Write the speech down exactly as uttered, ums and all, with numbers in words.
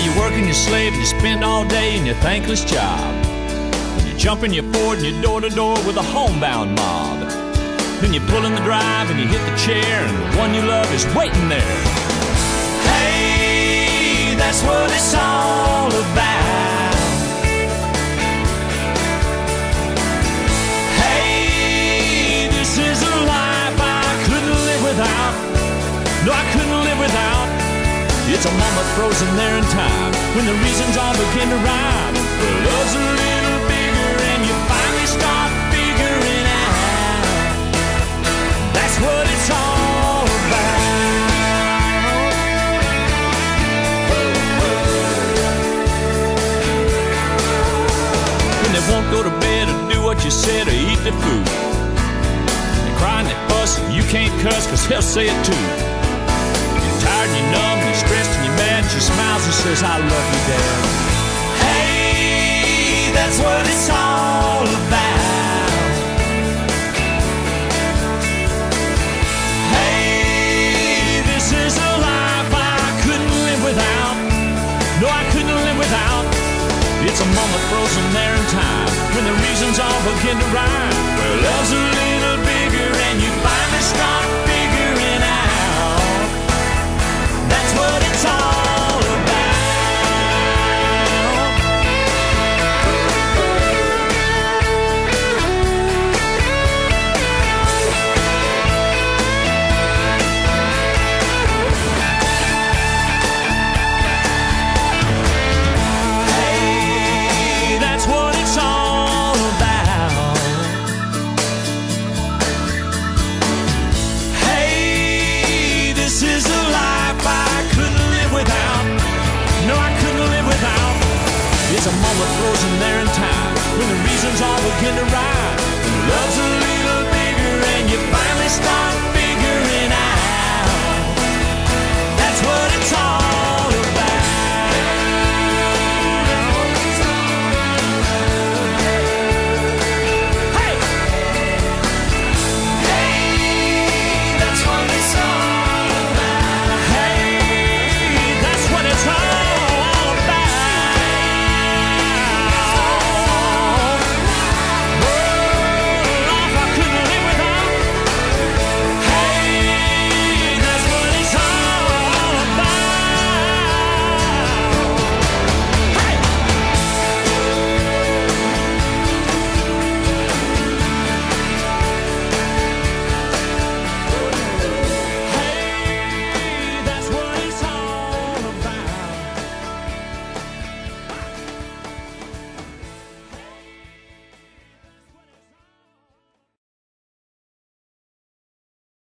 you work and you slave and you spend all day in your thankless job. And you jump in your Ford and you're door to door with a homebound mob. Then you pull in the drive and you hit the chair and the one you love is waiting there. Hey, that's what it's all about. Hey, this is a life I couldn't live without. No, I couldn't live without. It's a moment frozen there in time when the reasons all begin to rhyme. The love's a little bigger and you finally start figuring out that's what it's all about. When they won't go to bed or do what you said or eat the food, they cry and they fuss and you can't cuss cause he'll say it too. Tired and you're numb and you're stressed and you're mad. She smiles and says, I love you, Dad. Hey, that's what it's all about. Hey, this is a life I couldn't live without. No, I couldn't live without. It's a moment frozen there in time when the reasons all begin to rhyme. Well, love's a little bigger and you finally start figuring out that's what it's all about. Hey, that's what it's all about. Hey, this is a life I couldn't live without. No, I couldn't live without. It's a moment frozen there in time when the reasons all begin to rise.